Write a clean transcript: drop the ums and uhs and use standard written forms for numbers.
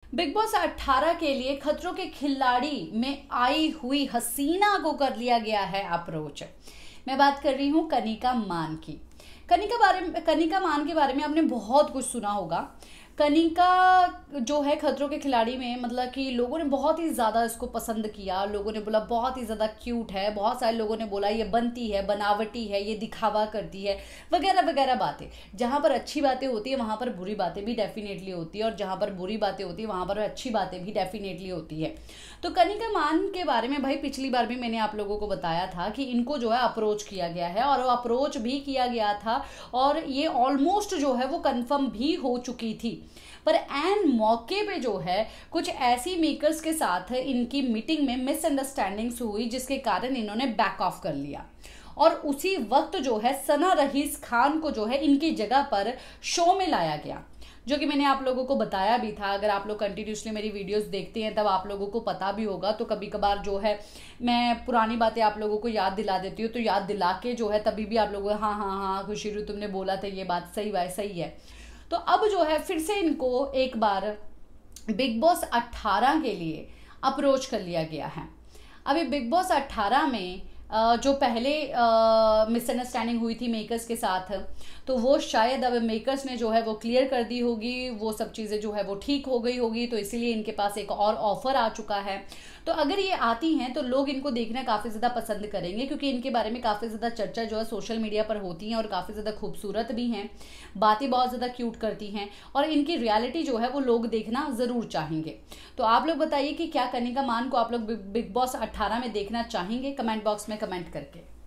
Big boss 18 के लिए खतरों के खिलाड़ी में आई हुई हसीना को कर लिया गया है अप्रोच। मैं बात कर रही हूँ कनिका मान की। कनिका मान के बारे में आपने बहुत कुछ सुना होगा। कनिका जो है खतरों के खिलाड़ी में मतलब कि लोगों ने बहुत ही ज़्यादा इसको पसंद किया। लोगों ने बोला बहुत ही ज़्यादा क्यूट है, बहुत सारे लोगों ने बोला ये बनती है, बनावटी है, ये दिखावा करती है, वगैरह वगैरह बातें। जहाँ पर अच्छी बातें होती है वहाँ पर बुरी बातें भी डेफिनेटली होती है, और जहाँ पर बुरी बातें होती है वहाँ पर अच्छी बातें भी डेफिनेटली होती है। तो कनिका मान के बारे में भाई पिछली बार भी मैंने आप लोगों को बताया था कि इनको जो है अप्रोच किया गया है, और वो अप्रोच भी किया गया था, और ये ऑलमोस्ट जो है वो कन्फर्म भी हो चुकी थी। पर एन मौके पे जो है कुछ ऐसी मेकर्स के साथ इनकी मीटिंग में मिसअंडरस्टैंडिंग्स हुई, जिसके कारण इन्होंने बैक ऑफ कर लिया। और उसी वक्त जो है सना रईस खान को जो है इनकी जगह पर शो में लाया गया, जो कि मैंने आप लोगों को बताया भी था। अगर आप लोग कंटिन्यूसली मेरी वीडियोस देखते हैं तब आप लोगों को पता भी होगा। तो कभी कभार जो है मैं पुरानी बातें आप लोगों को याद दिला देती हूँ, तो याद दिला के जो है तभी भी आप लोगों हाँ हाँ हाँ खुशीरू तुमने बोला था ये बात सही है। तो अब जो है फिर से इनको एक बार बिग बॉस 18 के लिए अप्रोच कर लिया गया है। अभी बिग बॉस 18 में जो पहले मिसअंडरस्टैंडिंग हुई थी मेकर्स के साथ, तो वो शायद अब मेकर्स ने जो है वो क्लियर कर दी होगी, वो सब चीज़ें जो है वो ठीक हो गई होगी। तो इसीलिए इनके पास एक और ऑफर आ चुका है। तो अगर ये आती हैं तो लोग इनको देखना काफ़ी ज़्यादा पसंद करेंगे, क्योंकि इनके बारे में काफ़ी ज़्यादा चर्चा जो है सोशल मीडिया पर होती हैं, और काफ़ी ज़्यादा खूबसूरत भी हैं, बातें बहुत ज़्यादा क्यूट करती हैं, और इनकी रियलिटी जो है वो लोग देखना ज़रूर चाहेंगे। तो आप लोग बताइए कि क्या कनिका मान को आप लोग बिग बॉस 18 में देखना चाहेंगे? कमेंट बॉक्स में कमेंट करके।